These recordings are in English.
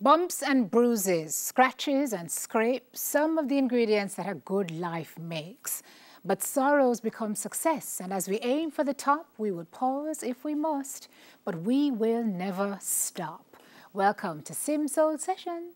Bumps and bruises, scratches and scrapes, some of the ingredients that a good life makes. But sorrows become success, and as we aim for the top, we will pause if we must, but we will never stop. Welcome to Sim Soul Sessions.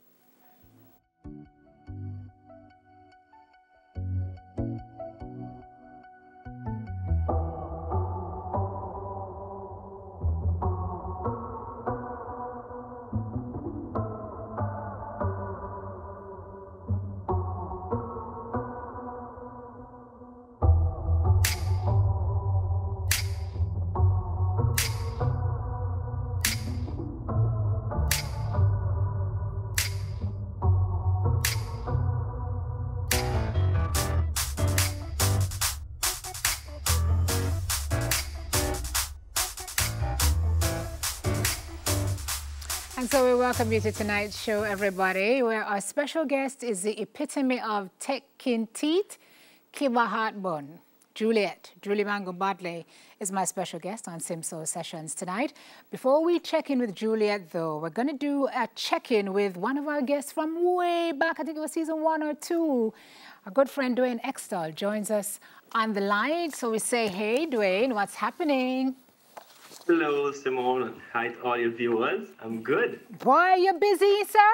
And so we welcome you to tonight's show, everybody, where our special guest is the epitome of tech-kin teeth, Kiba Heartbun. Julie Mango Bartley is my special guest on Sim Soul Sessions tonight. Before we check in with Juliet, though, we're going to do a check-in with one of our guests from way back, I think it was season 1 or 2. Our good friend Dwayne Extall joins us on the line. So we say, hey, Dwayne, what's happening? Hello, Simone. Hi to all your viewers. I'm good. Boy, you're busy, sir?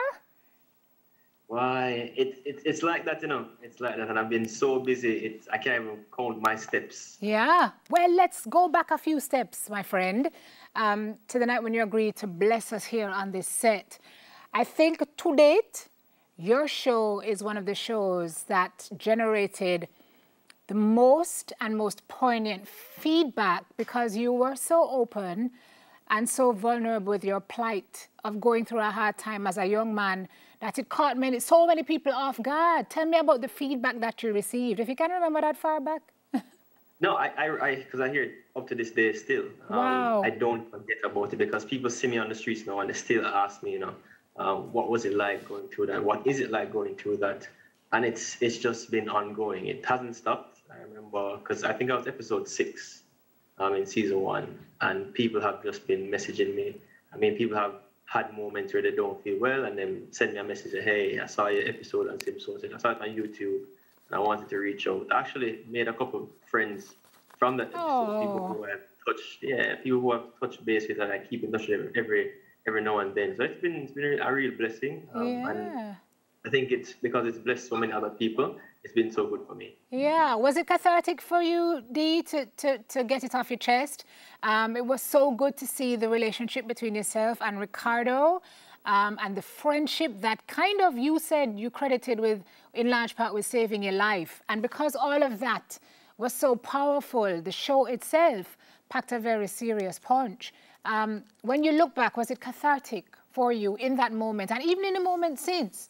Why? It's like that, you know. It's like that, and I've been so busy. I can't even count my steps. Yeah. Well, let's go back a few steps, my friend, to the night when you agreed to bless us here on this set. I think to date, your show is one of the shows that generated the most and most poignant feedback because you were so open and so vulnerable with your plight of going through a hard time as a young man that it caught so many people off guard. Tell me about the feedback that you received, if you can remember that far back. No, because I hear it up to this day still. Wow. I don't forget about it because people see me on the streets now and they still ask me, you know, what was it like going through that? What is it like going through that? And it's just been ongoing. It hasn't stopped. I remember, because I think I was episode 6 in season 1, and people have just been messaging me. I mean, people have had moments where they don't feel well, and then send me a message, hey, I saw your episode on Simpsons, I saw it on YouTube, and I wanted to reach out. I actually made a couple of friends from that episode, people who have touched base with, and I keep in touch with every now and then. So it's been a real blessing. And I think it's because it's blessed so many other people. It's been so good for me. Yeah. Was it cathartic for you, Dee, to get it off your chest? It was so good to see the relationship between yourself and Ricardo and the friendship that kind of you said you credited with, in large part, with saving your life. And because all of that was so powerful, the show itself packed a very serious punch. When you look back, was it cathartic for you in that moment and even in the moment since?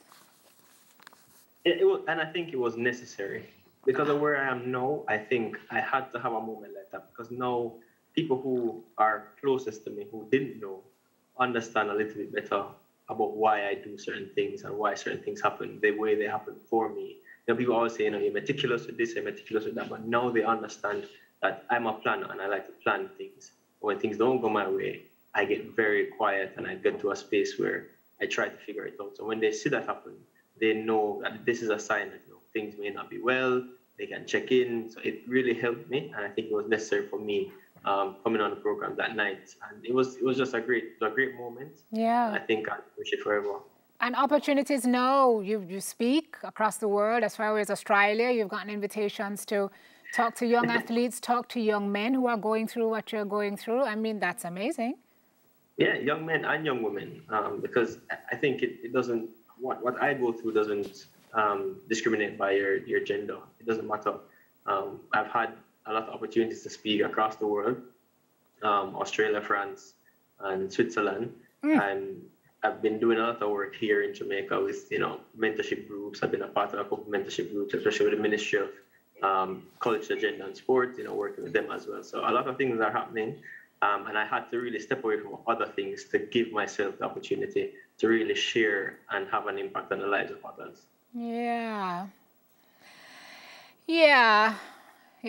It was, and I think it was necessary because of where I am now. I think I had to have a moment like that because now people who are closest to me, who didn't know, understand a little bit better about why I do certain things and why certain things happen the way they happen for me. You know, people always say, you know, you're meticulous with this, you're meticulous with that, but now they understand that I'm a planner and I like to plan things. When things don't go my way, I get very quiet and I get to a space where I try to figure it out. So when they see that happen, they know that this is a sign that, you know, things may not be well, they can check in. So it really helped me, and I think it was necessary for me coming on the program that night. And it was just a great moment. Yeah. And I think I wish it forever. And opportunities now, you speak across the world, as far as Australia, you've gotten invitations to talk to young athletes, talk to young men who are going through what you're going through. I mean, that's amazing. Yeah, young men and young women, because I think it doesn't, what I go through doesn't discriminate by your gender. It doesn't matter. I've had a lot of opportunities to speak across the world, Australia, France, and Switzerland. And I've been doing a lot of work here in Jamaica with, you know, mentorship groups. I've been a part of a couple of mentorship groups, especially with the Ministry of Culture, Gender and Sport, you know, working with them as well. So a lot of things are happening. And I had to really step away from other things to give myself the opportunity to really share and have an impact on the lives of others. Yeah.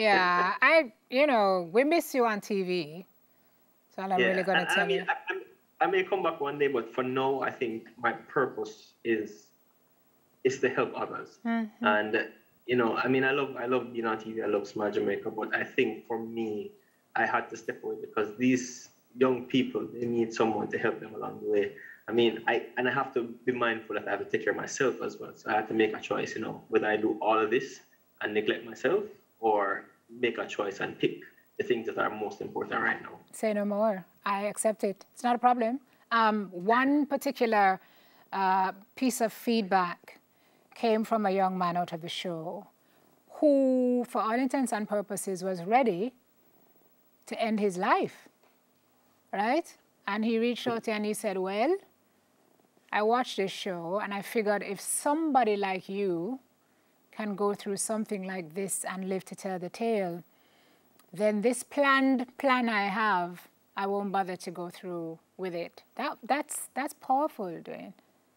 You know, we miss you on TV. So I'm really going to tell you. I may come back one day, but for now, I think my purpose is to help others. Mm-hmm. And you know, I mean, I love being on TV. I love Smile Jamaica, but I think for me, I had to step away because these young people, they need someone to help them along the way. I mean, I have to be mindful that I have to take care of myself as well. So I have to make a choice, you know, whether I do all of this and neglect myself or make a choice and pick the things that are most important right now. Say no more. I accept it. It's not a problem. One particular piece of feedback came from a young man out of the show who, for all intents and purposes, was ready to end his life, right? And he reached out to you and he said, well, I watched this show and I figured if somebody like you can go through something like this and live to tell the tale, then this plan I have, I won't bother to go through with it. That's powerful, Dwayne.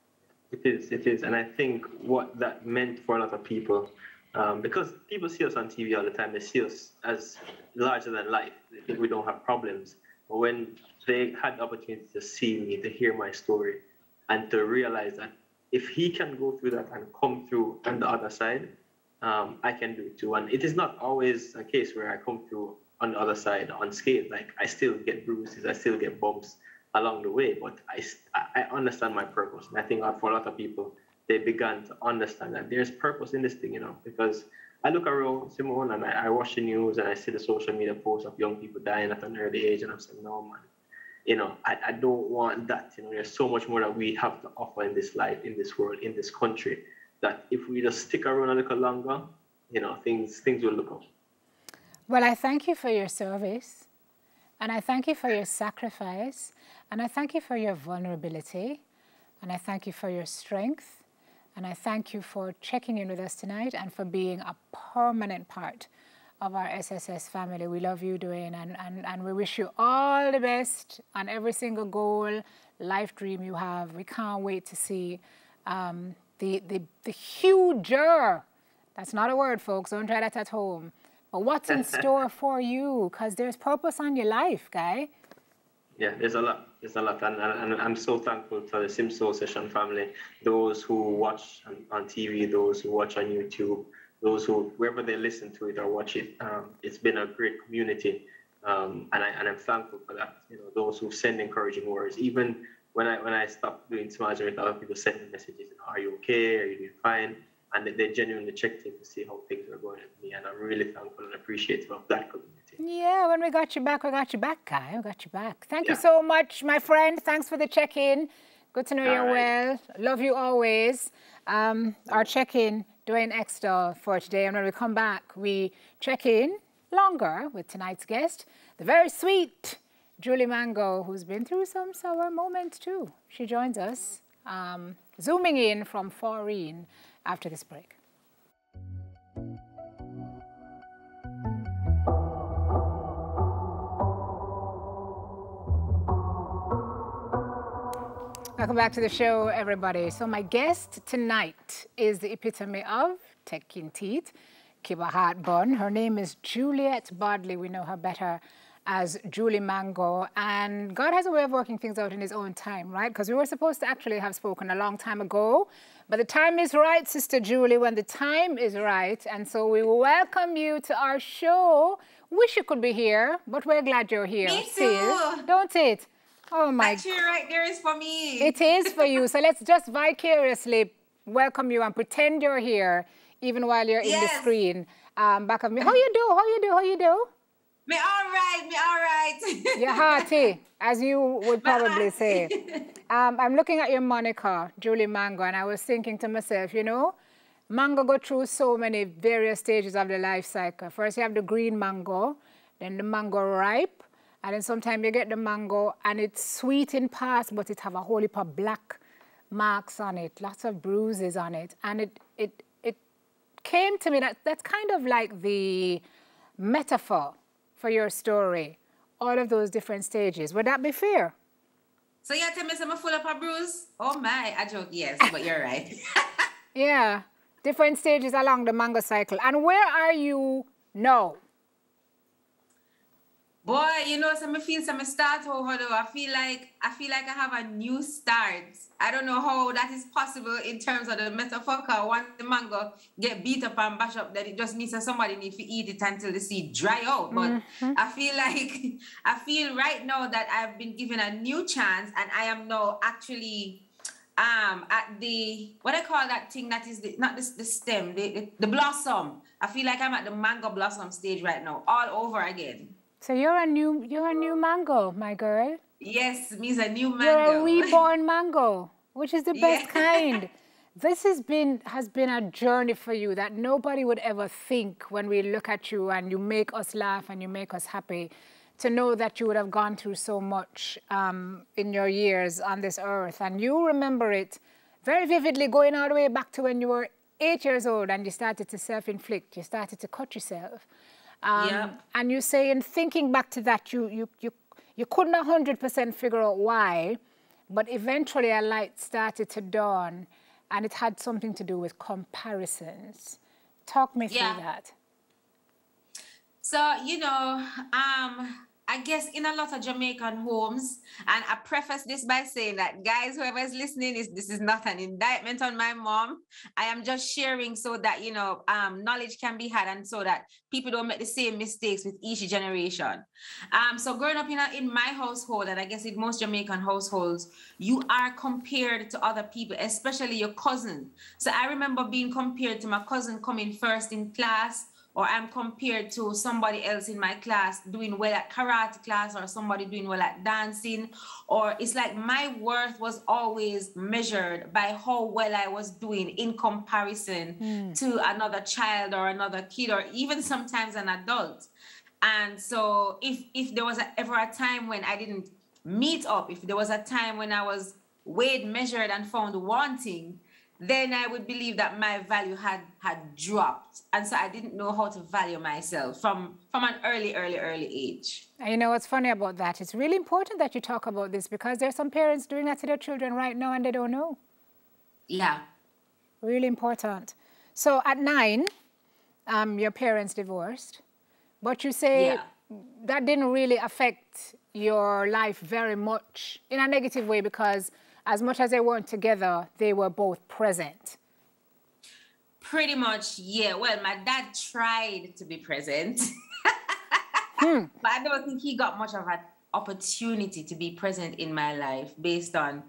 It is. And I think what that meant for a lot of people, because people see us on TV all the time, they see us as larger than life. They think we don't have problems. But when they had the opportunity to see me, to hear my story, and to realize that if he can go through that and come through on the other side, I can do it too. And it is not always a case where I come through on the other side unscathed. Like, I still get bruises, I still get bumps along the way, but I understand my purpose. And I think for a lot of people, they began to understand that there's purpose in this thing, you know, because I look around, Simone, and I watch the news and I see the social media posts of young people dying at an early age, and I'm saying, no, man, you know, I don't want that. You know, there's so much more that we have to offer in this life, in this world, in this country, that if we just stick around a little longer, you know, things will look up. Well, I thank you for your service, and I thank you for your sacrifice, and I thank you for your vulnerability, and I thank you for your strength, and I thank you for checking in with us tonight and for being a permanent part of our SSS family. We love you, Dwayne, and we wish you all the best on every single goal, life dream you have. We can't wait to see the huger, that's not a word, folks, don't try that at home, but what's in store for you, because there's purpose on your life, guy. Yeah, there's a lot, and I'm so thankful to the Sim Soul Session family, those who watch on TV, those who watch on YouTube, those who, wherever they listen to it or watch it. It's been a great community, and I'm thankful for that. You know, those who send encouraging words. Even when I stopped doing Smile Jamaica, a lot of people send me messages, you know, are you okay? Are you doing fine? And they genuinely checked in to see how things are going with me, and I'm really thankful and appreciative of that community. Yeah, when we got you back, guy. We got you back. Thank you so much, my friend. Thanks for the check-in. Good to know you're well. Love you always. Our check-in, Dwayne Extall, for today. And when we come back, we check in longer with tonight's guest, the very sweet Julie Mango, who's been through some sour moments too. She joins us, zooming in from Faureen after this break. Welcome back to the show, everybody. So my guest tonight is the epitome of taking teeth, keep a heart bun. Her name is Juliet Bodley. We know her better as Julie Mango. And God has a way of working things out in his own time, right? Because we were supposed to actually have spoken a long time ago. But the time is right, Sister Julie, when the time is right. And so we welcome you to our show. Wish you could be here, but we're glad you're here. Me too. Still, don't it? Oh my! That chair right there is for me. It is for you. So let's just vicariously welcome you and pretend you're here, even while you're in the screen back of me. How you do? Me all right. You're hearty, as you would probably say. I'm looking at your moniker, Julie Mango, and I was thinking to myself, you know, mango go through so many various stages of the life cycle. First you have the green mango, then the mango ripe, and then sometimes you get the mango and it's sweet in parts, but it have a whole heap of black marks on it, lots of bruises on it. And it came to me that that's kind of like the metaphor for your story, all of those different stages. Would that be fair? So you tell me I'm full of a bruise? Oh my, I joke, yes, but you're right. Yeah, different stages along the mango cycle. And where are you now? Boy, you know, some feel some start over though. I feel like I have a new start. I don't know how that is possible in terms of the metaphor. 'Cause once the mango get beat up and bash up, then it just means that somebody need to eat it until the seed dry out. But I feel like I feel right now that I've been given a new chance, and I am now actually at the what I call that thing that is not the stem, the blossom. I feel like I'm at the mango blossom stage right now, all over again. So you're a new mango, my girl. Yes, means a new You're a mango. reborn mango, which is the best Yeah. kind. This has been a journey for you that nobody would ever think when we look at you and you make us laugh and you make us happy, to know that you would have gone through so much in your years on this earth. And you remember it very vividly, going all the way back to when you were 8 years old and you started to self-inflict, you started to cut yourself. Yep. And you say, in thinking back to that, you couldn't 100% figure out why, but eventually a light started to dawn, and it had something to do with comparisons. Talk me through Yeah. that. So, you know, I guess in a lot of Jamaican homes, and I preface this by saying that, guys, whoever is listening, this is not an indictment on my mom. I am just sharing so that, you know, knowledge can be had, and so that people don't make the same mistakes with each generation. So growing up in my household, and I guess in most Jamaican households, you are compared to other people, especially your cousin. So I remember being compared to my cousin coming first in class, or I'm compared to somebody else in my class doing well at karate class, or somebody doing well at dancing, or it's like my worth was always measured by how well I was doing in comparison to another child or another kid, or even sometimes an adult. And so if there was ever a time when I didn't meet up, if there was a time when I was weighed, measured, and found wanting, then I would believe that my value had dropped. And so I didn't know how to value myself from an early age. And you know what's funny about that? It's really important that you talk about this, because there's some parents doing that to their children right now and they don't know. Yeah. Really important. So at 9, your parents divorced, but you say Yeah. that didn't really affect your life very much in a negative way, because as much as they weren't together, they were both present. Pretty much, yeah. Well, my dad tried to be present, but I don't think he got much of an opportunity to be present in my life based on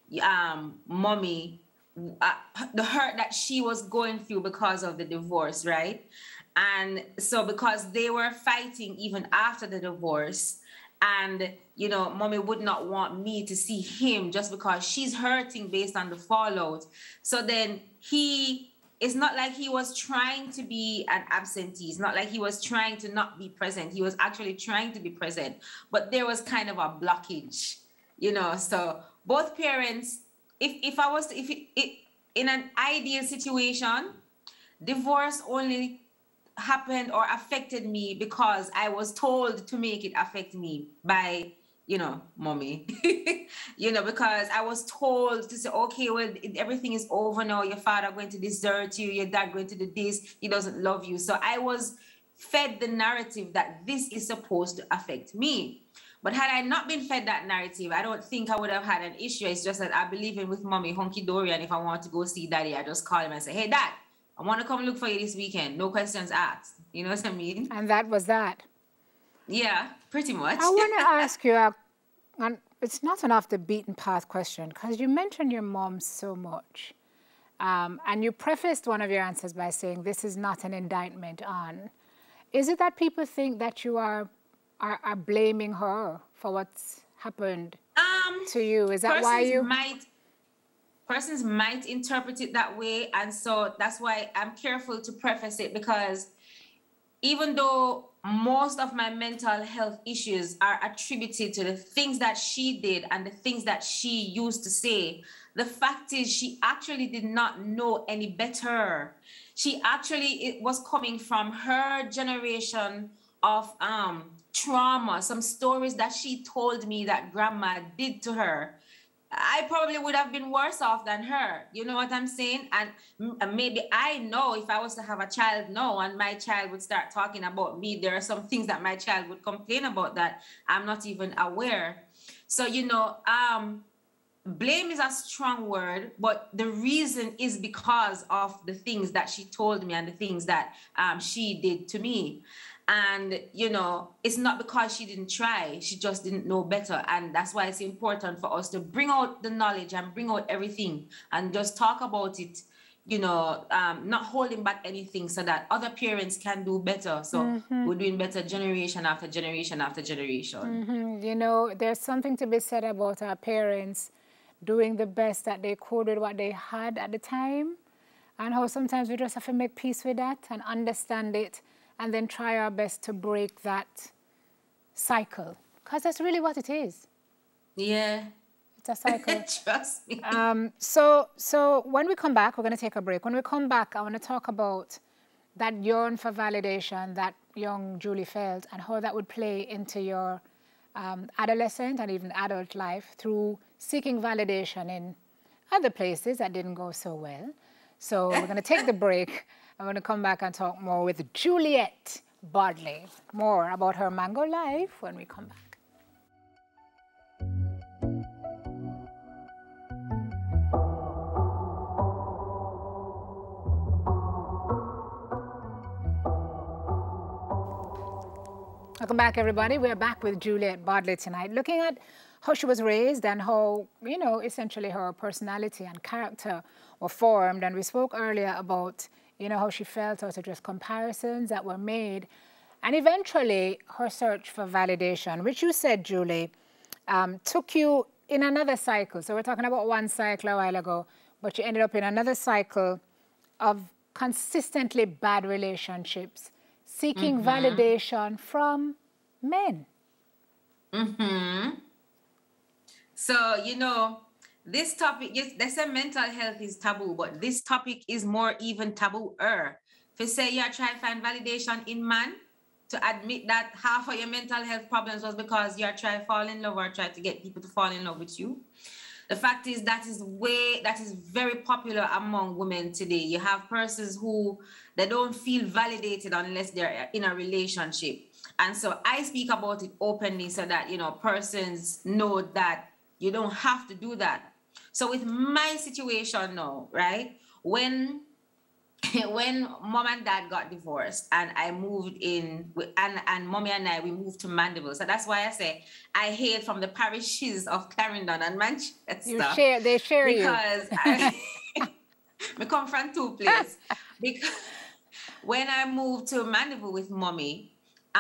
mommy, the hurt that she was going through because of the divorce, right? And so because they were fighting even after the divorce, and you know, mommy would not want me to see him just because she's hurting based on the fallout. So then it's not like he was trying to be an absentee. It's not like he was trying to not be present. He was actually trying to be present, but there was kind of a blockage, you know. So both parents, if I was to, if in an ideal situation, divorce only happened or affected me because I was told to make it affect me by, you know, mommy. You know, because I was told to say, okay, well, everything is over now. Your father going to desert you. Your dad going to do this. He doesn't love you. So I was fed the narrative that this is supposed to affect me. But had I not been fed that narrative, I don't think I would have had an issue. It's just that I believe in with mommy hunky dory, and if I want to go see daddy, I just call him and say, hey, dad, I want to come look for you this weekend. No questions asked. You know what I mean? And that was that. Yeah, pretty much. I want to ask you, and it's not an off the beaten path question, because you mentioned your mom so much. And you prefaced one of your answers by saying this is not an indictment on. Is it that people think that you are blaming her for what's happened to you? Is that why you... Persons might interpret it that way, and so that's why I'm careful to preface it, because even though most of my mental health issues are attributed to the things that she did and the things that she used to say, the fact is she actually did not know any better. It was coming from her generation of trauma, some stories that she told me that grandma did to her. I probably would have been worse off than her. You know what I'm saying? And maybe I know if I was to have a child now and my child would start talking about me, there are some things that my child would complain about that I'm not even aware. So, blame is a strong word, but the reason is because of the things that she told me and the things that she did to me. And, it's not because she didn't try, she just didn't know better. And that's why it's important for us to bring out the knowledge and bring out everything and just talk about it, not holding back anything so that other parents can do better. So we're doing better generation after generation after generation. There's something to be said about our parents doing the best that they could with what they had at the time, and how sometimes we just have to make peace with that and understand it, and then try our best to break that cycle, because that's really what it is. Yeah. It's a cycle. Trust me. So when we come back, we're going to take a break. When we come back, I want to talk about that yearn for validation that young Julie felt and how that would play into your adolescent and even adult life through seeking validation in other places that didn't go so well. So we're going to take the break. I'm going to come back and talk more with Juliet Bodley, more about her mango life when we come back. Welcome back, everybody. We're back with Juliet Bodley tonight, looking at how she was raised and how, essentially her personality and character were formed. And we spoke earlier about, how she felt out of just comparisons that were made. And eventually, her search for validation, which you said, Julie, took you in another cycle. So we're talking about one cycle a while ago, but you ended up in another cycle of consistently bad relationships, seeking validation from men. So, this topic, yes, they say mental health is taboo, but this topic is more even taboo-er. If you say you try to find validation in man, to admit that half of your mental health problems was because you're trying to fall in love or try to get people to fall in love with you. The fact is that is very popular among women today. You have persons who they don't feel validated unless they're in a relationship. And so I speak about it openly so that, persons know that you don't have to do that. So with my situation now, right? When mom and dad got divorced and I moved in, and mommy and I, we moved to Mandeville. So that's why I say I hail from the parishes of Clarendon and Manchester. They share because you. I come from two places. Because when I moved to Mandeville with mommy,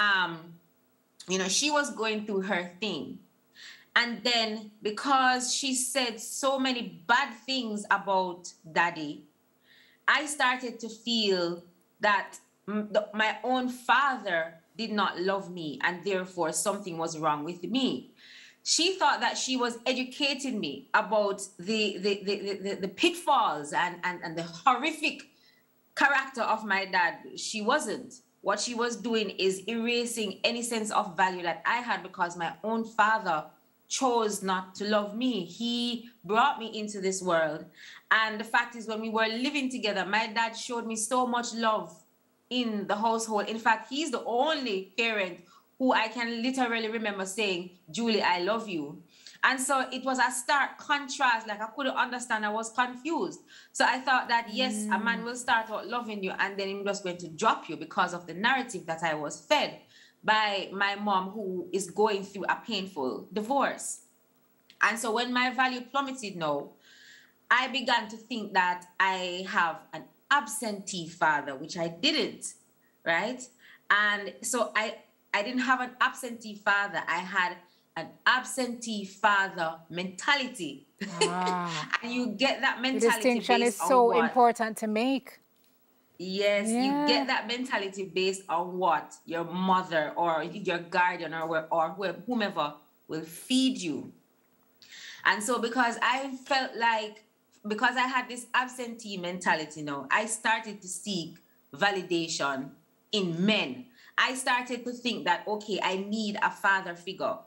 she was going through her thing. And then because she said so many bad things about daddy, I started to feel that my own father did not love me and therefore something was wrong with me. She thought that she was educating me about the pitfalls and the horrific character of my dad. She wasn't. What she was doing is erasing any sense of value that I had because my own father chose not to love me. He brought me into this world. And the fact is, when we were living together, my dad showed me so much love in the household. In fact, he's the only parent who I can literally remember saying, Julie, I love you. And so it was a stark contrast. Like I couldn't understand. I was confused. So I thought that, yes, a man will start out loving you and then he's just going to drop you because of the narrative that I was fed by my mom, who is going through a painful divorce. And so when my value plummeted now, I began to think that I have an absentee father, which I didn't, right? And so I didn't have an absentee father. I had an absentee father mentality. And you get that mentality. The distinction is so important to make. Yes, you get that mentality based on what your mother or your guardian or whomever will feed you. And so because I had this absentee mentality now, I started to seek validation in men. I started to think that, okay, I need a father figure.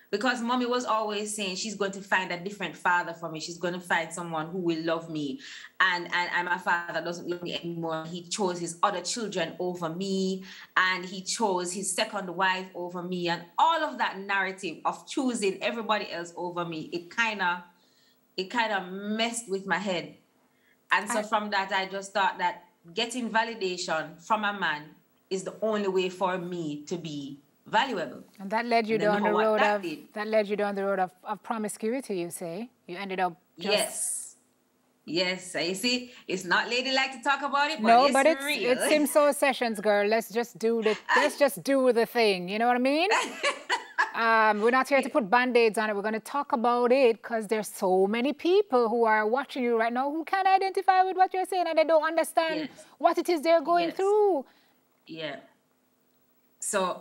because mommy was always saying she's going to find a different father for me. She's going to find someone who will love me. And my father doesn't love me anymore. He chose his other children over me, and he chose his second wife over me, and all of that narrative of choosing everybody else over me, it kind of messed with my head. And so from that, I just thought that getting validation from a man is the only way for me to be valuable. And that led you down the road of promiscuity, you say? You ended up Yes. Yes, you see, it's not ladylike to talk about it, but no, it's but it's real. it's Simso sessions, girl. Let's just do the thing. You know what I mean? We're not here to put band-aids on it. We're going to talk about it because there's so many people who are watching you right now who can't identify with what you're saying, and they don't understand what it is they're going through. Yeah. So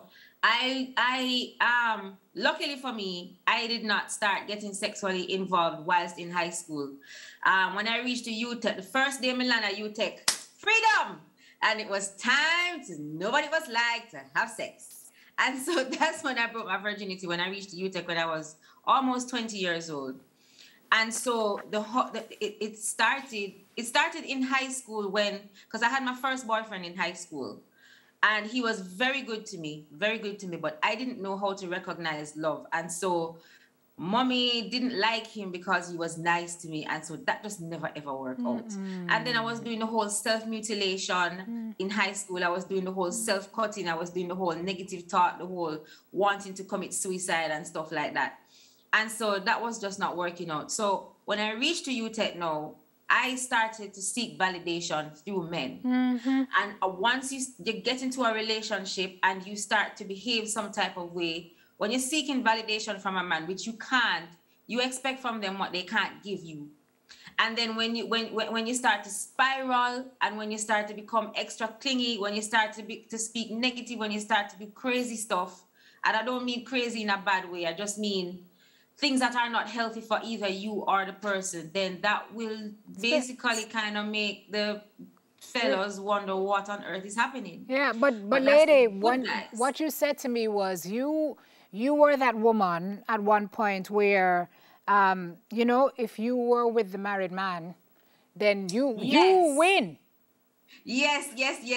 luckily for me, I did not start getting sexually involved whilst in high school. When I reached the UTech, the first day I landed at UTech, freedom! And it was time to, nobody was like to have sex. And so that's when I broke my virginity, when I reached the UTech when I was almost 20 years old. And so it started in high school because I had my first boyfriend in high school. And he was very good to me, but I didn't know how to recognize love. And so mommy didn't like him because he was nice to me. And so that just never, ever worked out. And then I was doing the whole self-mutilation in high school. I was doing the whole self-cutting. I was doing the whole negative thought, the whole wanting to commit suicide and stuff like that. And so that was just not working out. So when I reached to UTech now, I started to seek validation through men. And once you get into a relationship and you start to behave some type of way, when you're seeking validation from a man, which you can't, you expect from them what they can't give you. And then when you start to spiral, and when you start to become extra clingy, when you start to speak negative, when you start to do crazy stuff, and I don't mean crazy in a bad way, I just mean things that are not healthy for either you or the person, then that will basically kind of make the fellows wonder what on earth is happening. Yeah, but lady, what you said to me was you were that woman at one point where, you know, if you were with the married man, then you win. Yes.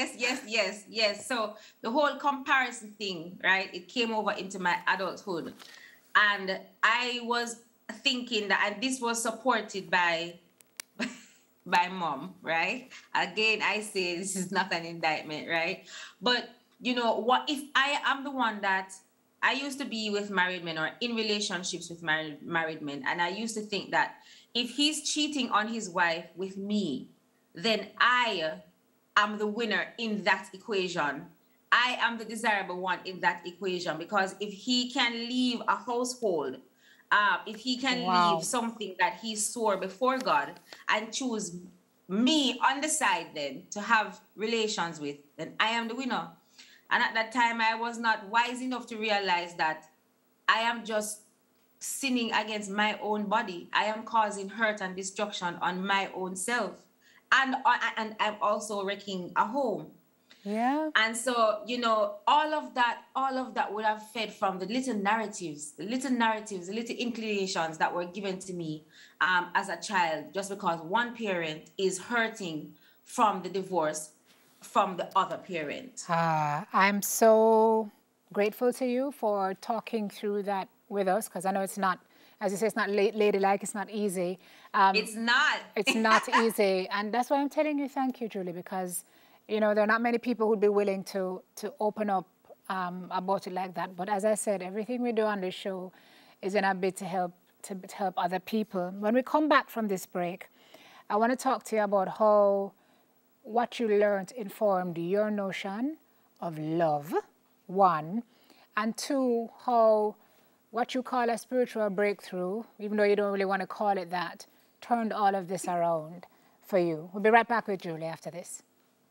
So the whole comparison thing, right? It came over into my adulthood. And I was thinking that, and this was supported by mom, right? Again, I say this is not an indictment, right? But, you know, what if I am the one that I used to be with married men or in relationships with married men, and I used to think that if he's cheating on his wife with me, then I am the winner in that equation. I am the desirable one in that equation, because if he can leave a household, if he can leave something that he swore before God and choose me on the side then to have relations with, then I am the winner. And at that time, I was not wise enough to realize that I am just sinning against my own body. I am causing hurt and destruction on my own self. And I'm also wrecking a home. Yeah. And so, you know, all of that would have fed from the little narratives, the little inclinations that were given to me as a child, just because one parent is hurting from the divorce from the other parent. I'm so grateful to you for talking through that with us, because I know it's not, as you say, it's not ladylike, it's not easy. It's not. It's not easy. And that's why I'm telling you thank you, Julie, because you know, there are not many people who'd be willing to open up about it like that. But as I said, everything we do on this show is in a bit to help other people. When we come back from this break, I want to talk to you about how what you learned informed your notion of love, one, and two, how what you call a spiritual breakthrough, even though you don't really want to call it that, turned all of this around for you. We'll be right back with Julie after this.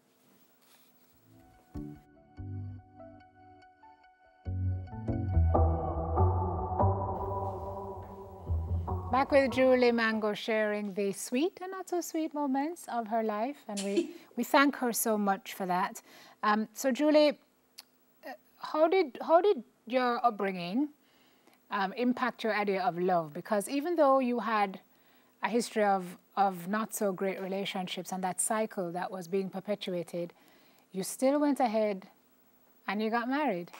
Back with Julie Mango, sharing the sweet and not so sweet moments of her life, and we thank her so much for that. So Julie, how did your upbringing impact your idea of love? Because even though you had a history of not so great relationships and that cycle that was being perpetuated, you still went ahead and you got married.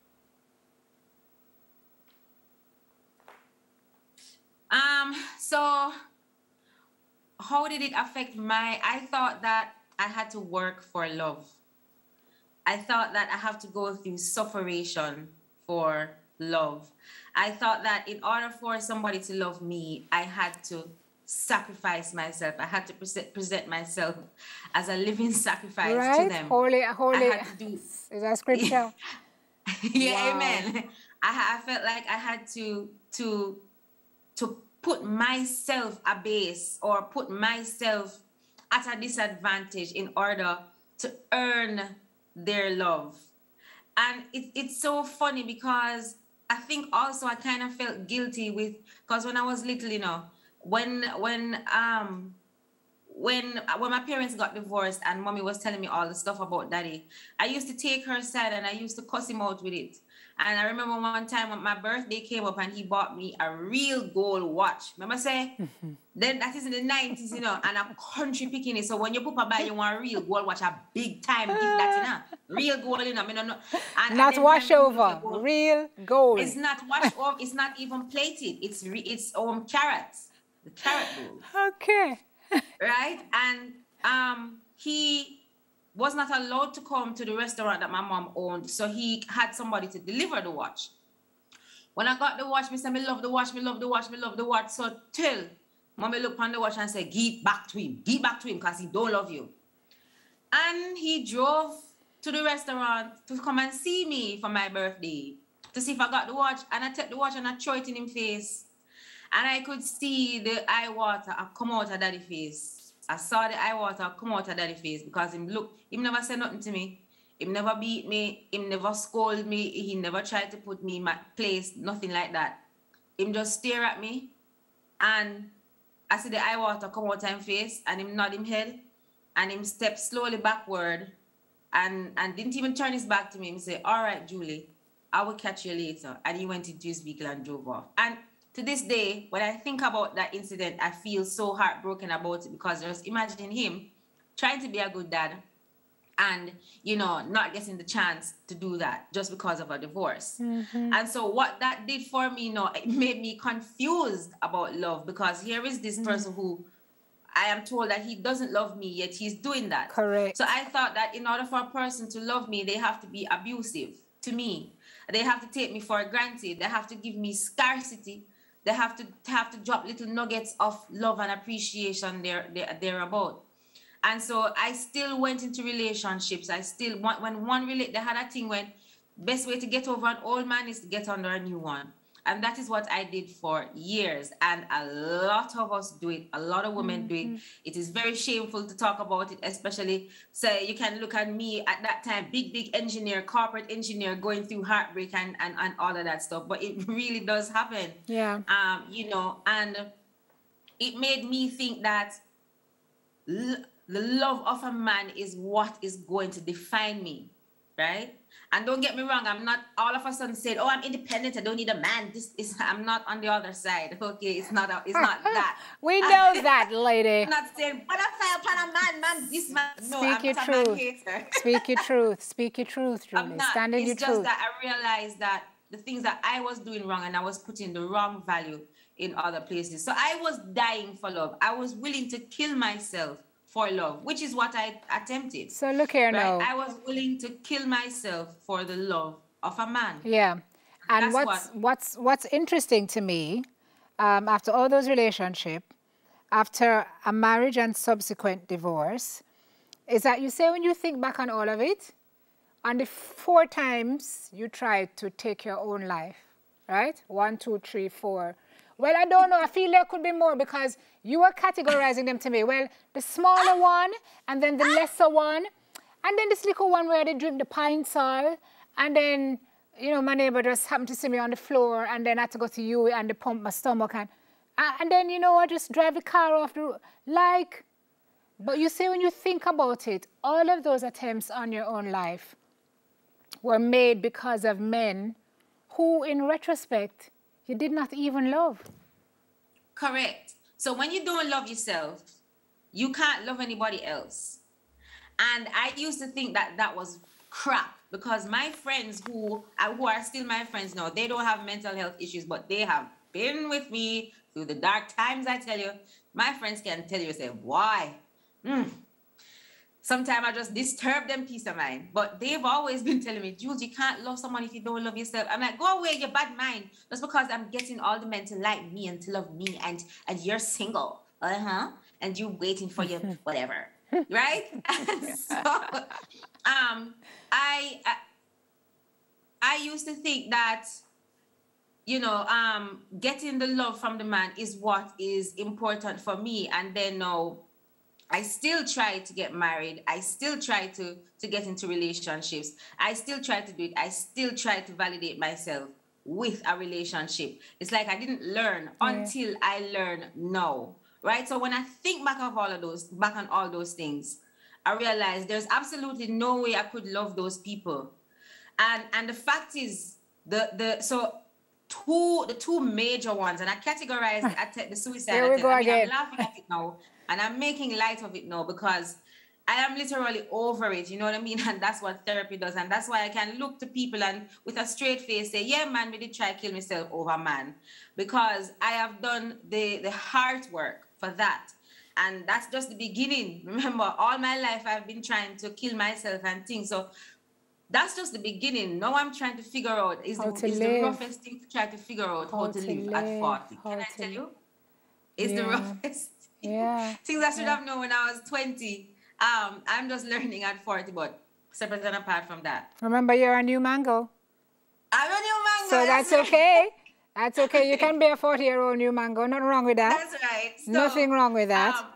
So how did it affect I thought that I had to work for love. I thought that I have to go through sufferation for love. I thought that in order for somebody to love me, I had to sacrifice myself. I had to present myself as a living sacrifice to them. Holy. I had to do. Is that scripture? Yeah, Wow. amen. I felt like I had to put myself abase or put myself at a disadvantage in order to earn their love. And it's so funny because I think also I kind of felt guilty because when I was little, you know, when my parents got divorced and mommy was telling me all the stuff about daddy, I used to take her side and I used to cuss him out with it. And I remember one time when my birthday came up and he bought me a real gold watch. Remember say? Then that is in the 90s, you know, and a country picking it. So when your papa buy you want a real gold watch, a big time gift that, you know. Real gold, you know. I mean, no. And not wash over, real gold. It's not wash over, it's not even plated. It's carats. The carat gold. Okay. Right? And he was not allowed to come to the restaurant that my mom owned, so he had somebody to deliver the watch. When I got the watch, me said, me love the watch, me love the watch, me love the watch. So till mommy looked on the watch and said, give back to him, because he don't love you. And he drove to the restaurant to come and see me for my birthday, to see if I got the watch. And I took the watch and I threw it in his face. And I could see the eye water come out of daddy's face. I saw the eye water come out of daddy's face because him never said nothing to me. Him never beat me. Him never scold me. He never tried to put me in my place. Nothing like that. Him just stare at me. And I see the eye water come out of his face. And him nod him head. And him step slowly backward. And didn't even turn his back to me. He said, all right, Julie, I will catch you later. And he went into his vehicle and drove off. And to this day, when I think about that incident, I feel so heartbroken about it because just imagine him trying to be a good dad and, you know, not getting the chance to do that just because of a divorce. Mm-hmm. And so what that did for me, you know, it made me confused about love because here is this person who I am told that he doesn't love me, yet he's doing that. Correct. So I thought that in order for a person to love me, they have to be abusive to me. They have to take me for granted. They have to give me scarcity. They have to drop little nuggets of love and appreciation they're about. And so I still went into relationships. I still want, they had a thing when best way to get over an old man is to get under a new one. And that is what I did for years. And a lot of us do it. A lot of women do it. It is very shameful to talk about it, especially say you can look at me at that time, big engineer, corporate engineer going through heartbreak and all of that stuff. But it really does happen. Yeah. You know, and it made me think that the love of a man is what is going to define me. Right? And don't get me wrong, I'm not all of a sudden saying, oh, I'm independent, I don't need a man. I'm not on the other side. Okay, it's not that. We know that, lady. I'm not saying, but I found a man, this man. No, Speak your truth. Speak your truth. Speak your truth, Julie. I'm not. Stand in your truth. It's just that I realized that the things that I was doing wrong and I was putting the wrong value in other places. So I was dying for love. I was willing to kill myself for love, which is what I attempted. So look here now. I was willing to kill myself for the love of a man. Yeah. And what's interesting to me, after all those relationships, after a marriage and subsequent divorce, is that you say when you think back on all of it, on the 4 times you tried to take your own life, right? 1, 2, 3, 4. Well, I don't know. I feel there could be more because you were categorizing them to me. Well, the smaller one, and then the lesser one, and then this little one where they drink the pint all, and then, you know, my neighbor just happened to see me on the floor, and then I had to go to you and they pump my stomach, and then, you know, I just drive the car off the road. Like, but you see, when you think about it, all of those attempts on your own life were made because of men who, in retrospect, You did not even love. Correct. So when you don't love yourself, you can't love anybody else. And I used to think that that was crap, because my friends who are still my friends now, they don't have mental health issues, but they have been with me through the dark times. I tell you, my friends can tell you, say, why? Sometimes I just disturb them peace of mind. But they've always been telling me, Jules, you can't love someone if you don't love yourself. I'm like, go away, you bad mind. Just because I'm getting all the men to like me and to love me, and you're single. And you waiting for your whatever. Right? So I used to think that, you know, getting the love from the man is what is important for me. And then now I still try to get married. I still try to get into relationships. I still try to do it. I still try to validate myself with a relationship. It's like I didn't learn until I learn now. Right? So when I think back on all those things, I realized there's absolutely no way I could love those people. And the fact is, the two major ones, and I categorize the suicide. Here we go again. I'm laughing at it now, and I'm making light of it now, because I am literally over it. You know what I mean? And that's what therapy does. And that's why I can look to people and with a straight face say, yeah, man, we did try to kill myself over man, because I have done the hard work for that. And that's just the beginning. Remember, all my life I've been trying to kill myself and things. So that's just the beginning. Now I'm trying to figure out is the roughest thing to try to figure out how to live at 40. Can I tell you? It's the roughest thing. Yeah. Things I should have known when I was 20. I'm just learning at 40, but separate and apart from that. Remember, you're a new mango. I'm a new mango. So that's okay. That's okay. You can be a 40-year-old new mango. Nothing wrong with that. That's right. So, nothing wrong with that.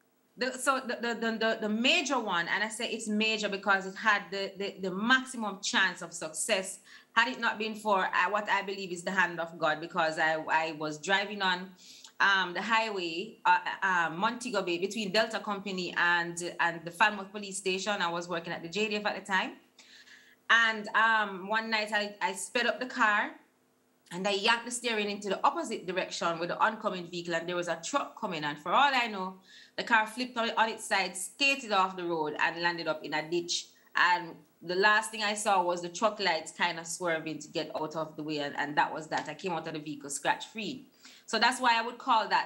The major one, and I say it's major because it had the maximum chance of success, had it not been for what I believe is the hand of God, because I was driving on the highway, Montego Bay, between Delta Company and the Falmouth Police Station. I was working at the JDF at the time. And one night I sped up the car, and I yanked the steering into the opposite direction with the oncoming vehicle, and there was a truck coming. And for all I know, the car flipped on its side, skated off the road, and landed up in a ditch. And the last thing I saw was the truck lights kind of swerving to get out of the way, and that was that. I came out of the vehicle scratch-free. So that's why I would call that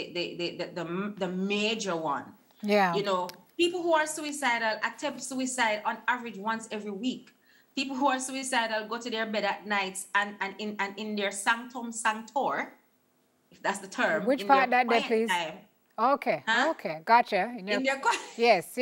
the major one. Yeah. You know, people who are suicidal attempt suicide on average once every week. People who are suicidal go to their bed at night and in their sanctum sanctor, if that's the term. Which part that there, please? Time, okay, okay, gotcha. In their yes.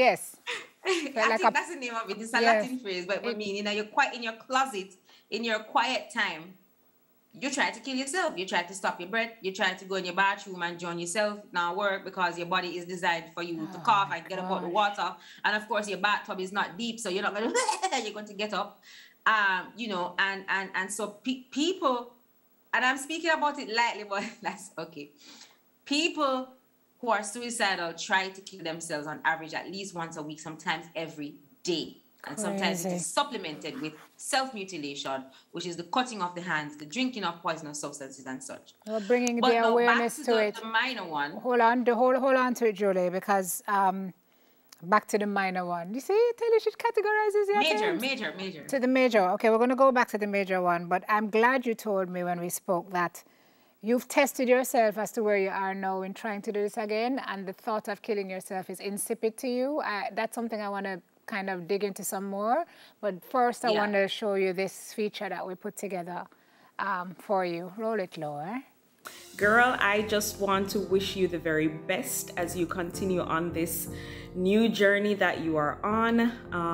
I think that's the name of it. It's a Latin phrase, but I mean, you're quite in your closet, in your quiet time. You try to kill yourself. You try to stop your breath. You try to go in your bathroom and drown yourself. Now work, because your body is designed for you to cough and get up out the water. And of course, your bathtub is not deep, so you're not going to. You're going to get up. You know, and so people, and I'm speaking about it lightly, but that's okay. People who are suicidal try to kill themselves on average at least once a week, sometimes every day. And sometimes it is supplemented with self-mutilation, which is the cutting of the hands, the drinking of poisonous substances and such. Well, bringing the awareness to it. The minor one. Hold on to it, Julie, because back to the minor one. You see, Taylor, she categorizes your Major. To the major. Okay, we're going to go back to the major one, but I'm glad you told me when we spoke that you've tested yourself as to where you are now in trying to do this again, and the thought of killing yourself is insipid to you. That's something I want to kind of dig into some more, but first I want to show you this feature that we put together for you. Roll it, Laura. Girl, I just want to wish you the very best as you continue on this new journey that you are on.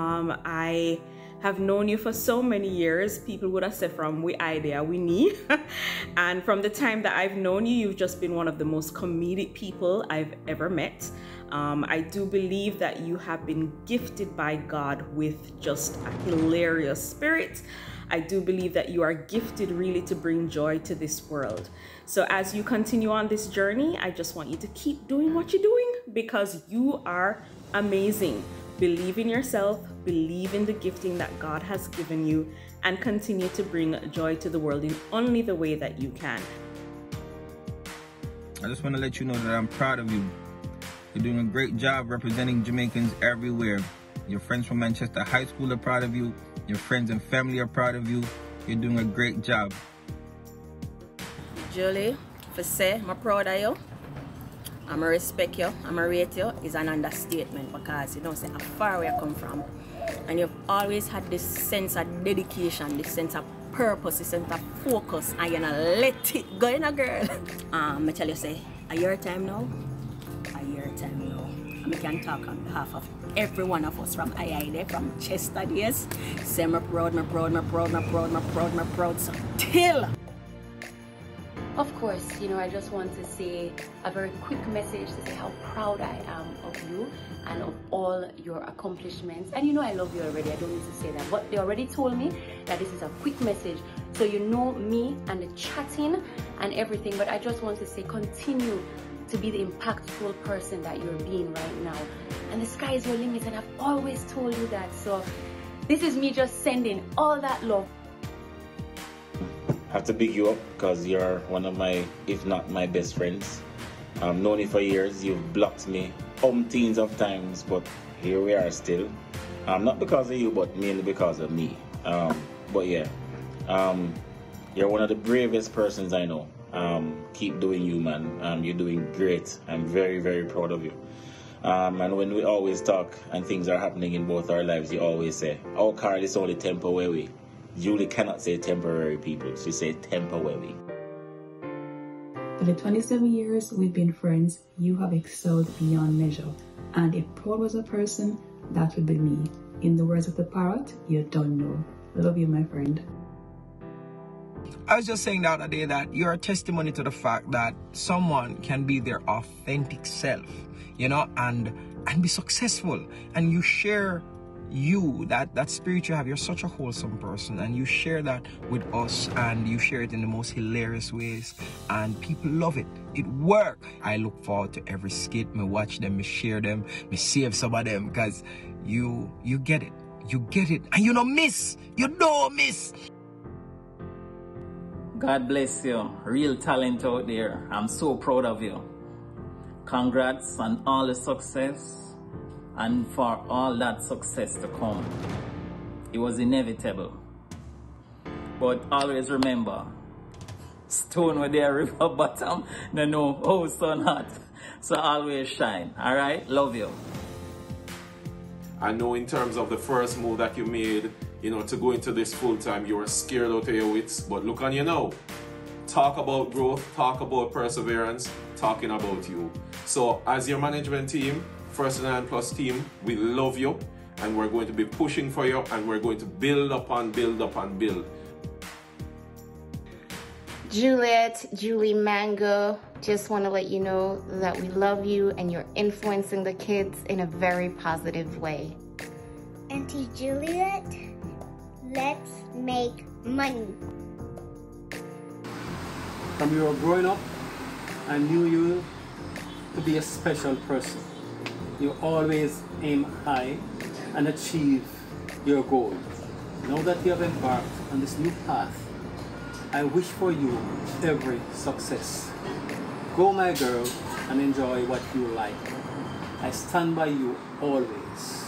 I have known you for so many years. People would have said from we idea, we need. And from the time that I've known you, you've just been one of the most comedic people I've ever met. I do believe that you have been gifted by God with just a hilarious spirit. I do believe that you are gifted really to bring joy to this world. So as you continue on this journey, I just want you to keep doing what you're doing, because you are amazing. Believe in yourself, believe in the gifting that God has given you, and continue to bring joy to the world in only the way that you can. I just want to let you know that I'm proud of you. You're doing a great job representing Jamaicans everywhere. Your friends from Manchester High School are proud of you. Your friends and family are proud of you. You're doing a great job. Julie, for say I'm proud of you. I'm a respect you, I'm a rate you is an understatement because you know say how far where I come from. And you've always had this sense of dedication, this sense of purpose, this sense of focus, and you're gonna let it go in a girl. I tell you say, a year time now. And I can talk on behalf of every one of us from IID, from Chester days. Say I'm proud, so till. Of course, you know, I just want to say a very quick message to say how proud I am of you and of all your accomplishments. And you know I love you already, I don't need to say that. But they already told me that this is a quick message. So you know me and the chatting and everything. But I just want to say continue to be the impactful person that you're being right now. And the sky is your limit, and I've always told you that. So this is me just sending all that love. I have to big you up because you're one of my, if not my best friends. I've known you for years. You've blocked me umpteens of times, but here we are still. Not because of you, but mainly because of me. But yeah, you're one of the bravest persons I know. Keep doing you, man. You're doing great. I'm very, very proud of you. And when we always talk and things are happening in both our lives, you always say, oh, Carl, it's only temporary. Julie cannot say temporary, people. She say temporary. For the 27 years we've been friends, you have excelled beyond measure. And if Paul was a person, that would be me. In the words of the parrot, you don't know. Love you, my friend. I was just saying the other day that you're a testimony to the fact that someone can be their authentic self, you know, and be successful. And you share that spirit you have. You're such a wholesome person, and you share that with us, and you share it in the most hilarious ways, and people love it. It works. I look forward to every skit. Me watch them, me share them, me save some of them, because you get it. You get it, and you don't miss. You don't miss. God bless you. Real talent out there. I'm so proud of you. Congrats on all the success and for all that success to come. It was inevitable. But always remember, stone with their river bottom, no know how sun hot. So always shine. Alright? Love you. I know in terms of the first move that you made, you know, to go into this full time, you were scared out of your wits, but look on you now. Talk about growth, talk about perseverance, talking about you. So as your management team, First and 9 Plus team, we love you, and we're going to be pushing for you, and we're going to build upon build. Juliet, Julie Mango, just want to let you know that we love you and you're influencing the kids in a very positive way. Auntie Juliet, let's make money. When you were growing up, I knew you to be a special person. You always aim high and achieve your goals. Now that you have embarked on this new path, I wish for you every success. Go, my girl, and enjoy what you like. I stand by you always.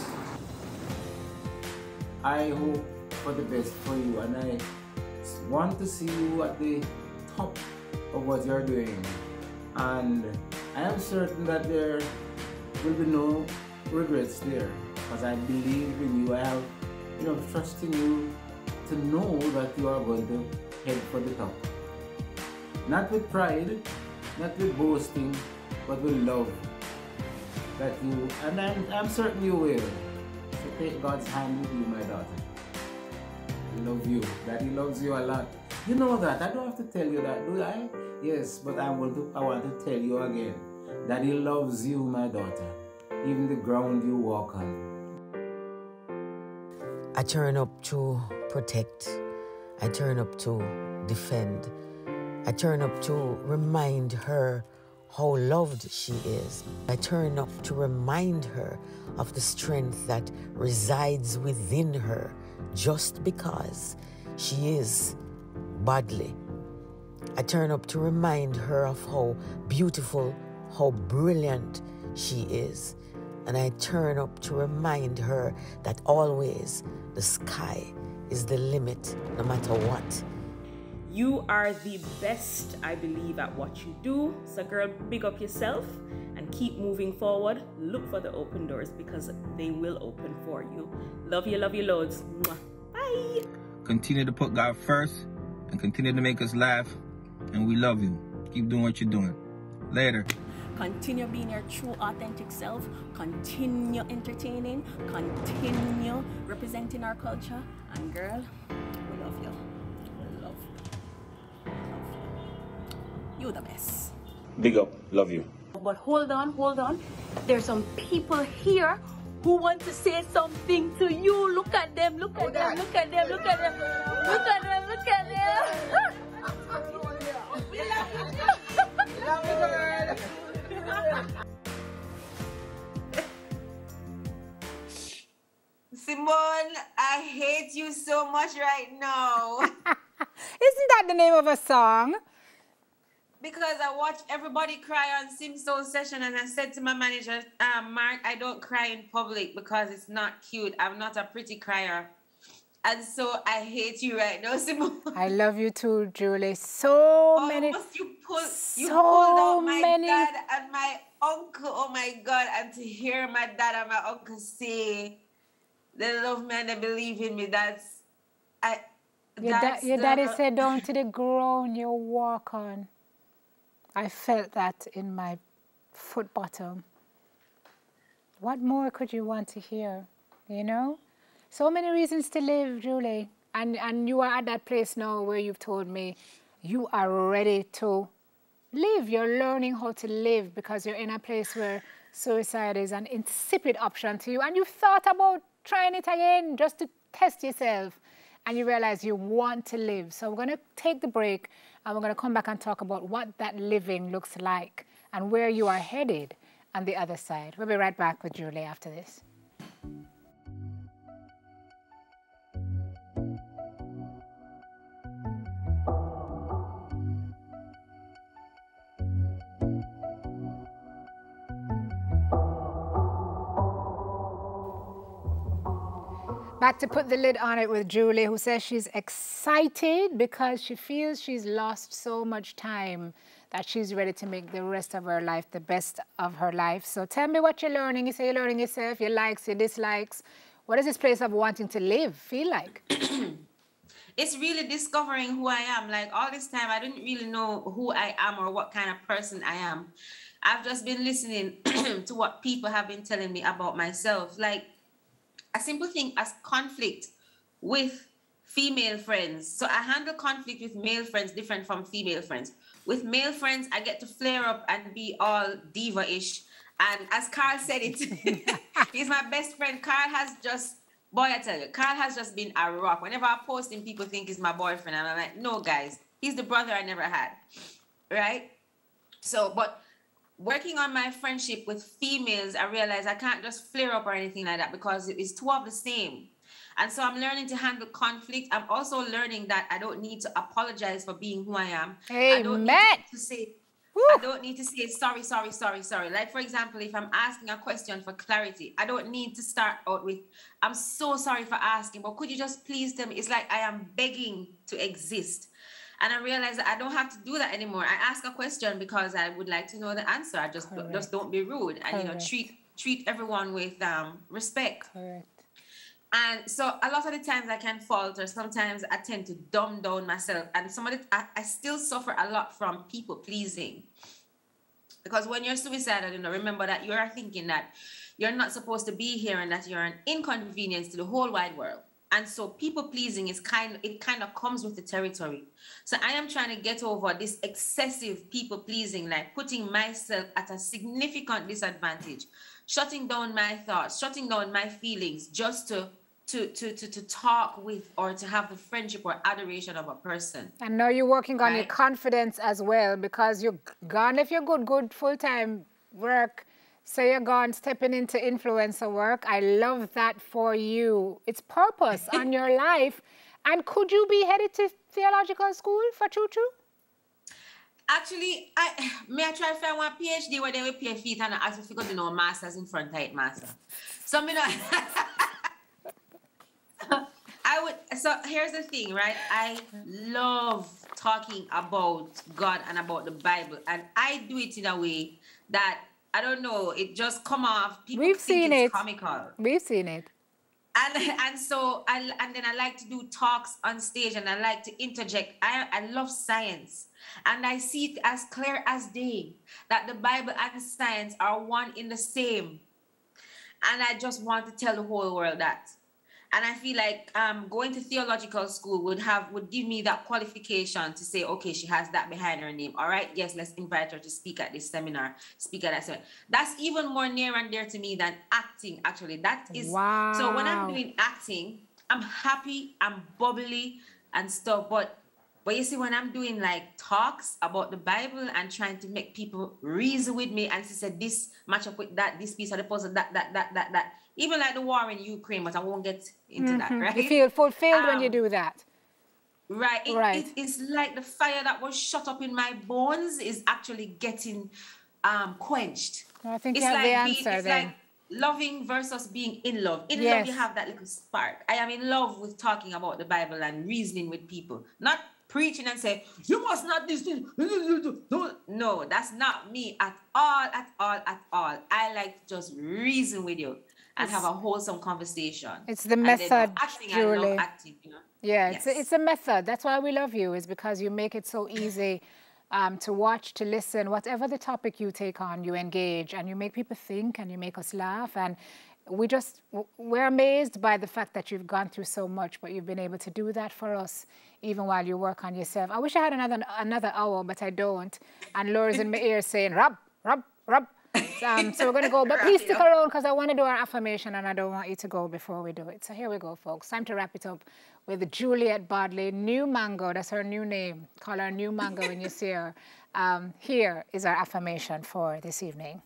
I hope for the best for you, and I want to see you at the top of what you're doing. And I am certain that there will be no regrets there, because I believe in you. I have, trust in you to know that you are going to head for the top. Not with pride, not with boasting, but with love. That you, and I'm certain you will. So take God's hand with you, my daughter. I love you. Daddy loves you a lot. You know that. I don't have to tell you that, do I? Yes, but I want to tell you again. Daddy loves you, my daughter. Even the ground you walk on. I turn up to protect. I turn up to defend. I turn up to remind her how loved she is. I turn up to remind her of the strength that resides within her just because she is badly I turn up to remind her of how beautiful, how brilliant she is. And I turn up to remind her that always the sky is the limit, no matter what. You are the best, I believe, at what you do. So girl, big up yourself and keep moving forward. Look for the open doors because they will open for you. Love you loads. Mwah. Bye. Continue to put God first and continue to make us laugh. And we love you. Keep doing what you're doing. Later. Continue being your true, authentic self. Continue entertaining. Continue representing our culture. And girl, we love you. We love you. You're the best. Big up. Love you. But hold on. There's some people here who want to say something to you. Look at them. Look at them. Simone, I hate you so much right now. Isn't that the name of a song? Because I watched everybody cry on Sim Soul session and I said to my manager, Mark, I don't cry in public because it's not cute. I'm not a pretty crier. And so I hate you right now, Simone. I love you too, Julie. So many. You pulled out my dad and my uncle. Oh my God. And to hear my dad and my uncle say they love me and they believe in me, Your daddy said down to the ground you walk on. I felt that in my foot bottom. What more could you want to hear, you know? So many reasons to live, Julie. And you are at that place now where you've told me you are ready to live. You're learning how to live because you're in a place where suicide is an insipid option to you. And you've thought about trying it again just to test yourself. And you realize you want to live. So we're going to take the break and we're going to come back and talk about what that living looks like and where you are headed on the other side. We'll be right back with Julie after this. Back to put the lid on it with Julie, who says she's excited because she feels she's lost so much time that she's ready to make the rest of her life the best of her life. So tell me what you're learning. You say you're learning yourself, your likes, your dislikes. What does this place of wanting to live feel like? It's really discovering who I am. Like all this time, I didn't really know who I am or what kind of person I am. I've just been listening to what people have been telling me about myself. Like, a simple thing as conflict with female friends. So I handle conflict with male friends different from female friends. With male friends, I get to flare up and be all diva-ish. And as Carl said it, he's my best friend. Carl has just, boy, I tell you, Carl has just been a rock. Whenever I post him, people think he's my boyfriend. And I'm like, no, guys, he's the brother I never had, right? So, but working on my friendship with females, I realized I can't just flare up or anything like that because it's two of the same. And so I'm learning to handle conflict. I'm also learning that I don't need to apologize for being who I am. Hey, I don't Matt. need to say, I don't need to say sorry. Like, for example, if I'm asking a question for clarity, I don't need to start out with, I'm so sorry for asking, but could you just please tell me? It's like I am begging to exist. And I realized that I don't have to do that anymore. I ask a question because I would like to know the answer. I just don't be rude and, you know, treat everyone with respect. Correct. And so a lot of the times I can falter. Sometimes I tend to dumb down myself. And I still suffer a lot from people pleasing. Because when you're suicidal, you know, remember that you are thinking that you're not supposed to be here and that you're an inconvenience to the whole wide world. And so people pleasing is kind of comes with the territory. So I am trying to get over this excessive people pleasing, like putting myself at a significant disadvantage, shutting down my thoughts, shutting down my feelings, just to talk with or to have the friendship or adoration of a person. And now you're working on your confidence as well because you're gone if you're good full-time work. So you're gone stepping into influencer work. I love that for you. It's purpose on your life. And could you be headed to theological school for Choo Choo? Actually, I try to find one PhD where they will pay feet and ask if you got to know masters in front of it, master. So me know. So here's the thing, right? I love talking about God and about the Bible, and I do it in a way that I don't know. It just come off. People We've seen it. Comical. We've seen it. And so then I like to do talks on stage, and I like to interject. I love science, and I see it as clear as day that the Bible and science are one in the same. And I just want to tell the whole world that. And I feel like going to theological school would give me that qualification to say, okay, she has that behind her name. All right, yes, let's invite her to speak at this seminar, speak at that seminar. That's even more near and dear to me than acting, actually. That is, wow. So when I'm doing acting, I'm happy, I'm bubbly and stuff. But you see, when I'm doing like talks about the Bible and trying to make people reason with me and she said this match up with that, this piece of the puzzle, that. Even like the war in Ukraine, but I won't get into that, right? You feel fulfilled when you do that. Right. It's like the fire that was shut up in my bones is actually getting quenched. I think it's you have like the answer then. Like loving versus being in love. In yes. love, you have that little spark. I am in love with talking about the Bible and reasoning with people. Not preaching and say, you must not this. No, that's not me at all. I like to just reason with you and have a wholesome conversation. It's the method, Julie. I love acting, you know? Yeah, yes. It's a method. That's why we love you, is because you make it so easy to watch, to listen. Whatever the topic you take on, you engage, and you make people think, and you make us laugh. And we're amazed by the fact that you've gone through so much, but you've been able to do that for us, even while you work on yourself. I wish I had another hour, but I don't. And Laura's in my ear saying, rub. So we're going to go, but please stick around because I want to do our affirmation and I don't want you to go before we do it. So here we go, folks. Time to wrap it up with Juliet Bodley, New Mango. That's her new name. Call her New Mango when you see her. Here is our affirmation for this evening.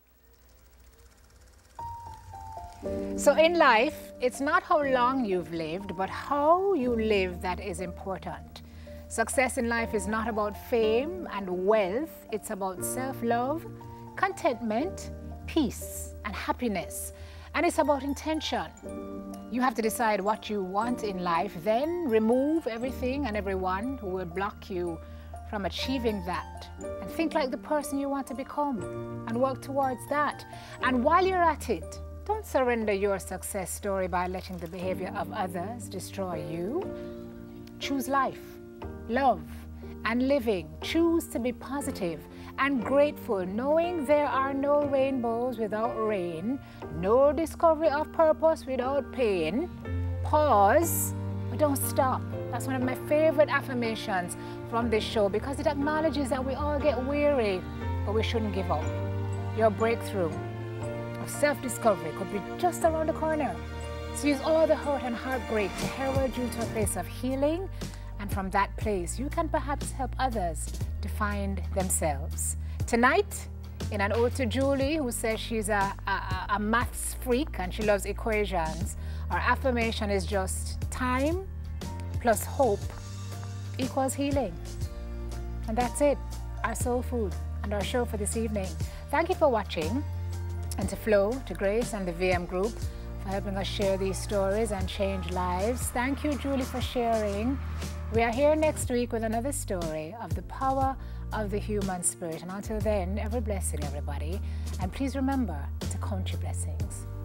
So in life, it's not how long you've lived, but how you live that is important. Success in life is not about fame and wealth. It's about self-love, contentment, peace, and happiness. And it's about intention. You have to decide what you want in life, then remove everything and everyone who will block you from achieving that. And think like the person you want to become and work towards that. And while you're at it, don't surrender your success story by letting the behavior of others destroy you. Choose life, love, and living. Choose to be positive and grateful, knowing there are no rainbows without rain, no discovery of purpose without pain. Pause, but don't stop. That's one of my favorite affirmations from this show because it acknowledges that we all get weary, but we shouldn't give up. Your breakthrough of self-discovery could be just around the corner. So use all the hurt and heartbreak to herald you to a place of healing, and from that place, you can perhaps help others to find themselves. Tonight, in an ode to Julie, who says she's a maths freak and she loves equations, our affirmation is just time plus hope equals healing. And that's it, our soul food and our show for this evening. Thank you for watching, and to Flo, to Grace and the VM group for helping us share these stories and change lives. Thank you, Julie, for sharing. We are here next week with another story of the power of the human spirit. And until then, every blessing, everybody. And please remember to count your blessings.